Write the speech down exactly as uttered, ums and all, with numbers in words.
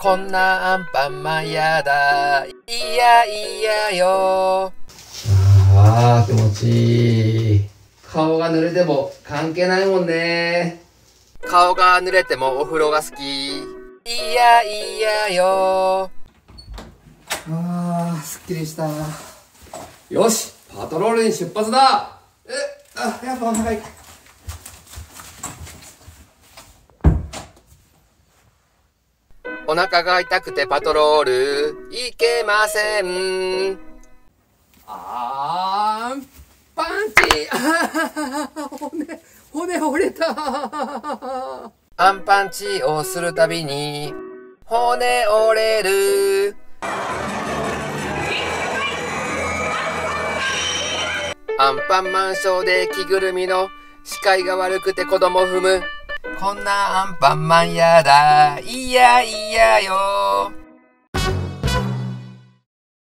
こんなアンパンマンやだ。いやいやよ。 ああ、気持ちいい。顔が濡れても関係ないもんね。 顔が濡れてもお風呂が好き。いやいやよ。 ああ、すっきりした。よし、パトロールに出発だ。え、あ、やっぱお腹痛い。 お腹が痛くてパトロールいけません。 あーんパンチ。あー骨骨折れた。 アンパンチをするたびに骨折れる。アンパンマンショーで着ぐるみの視界が悪くて子供踏む。こんなアンパンマンやだ。いやいやよ。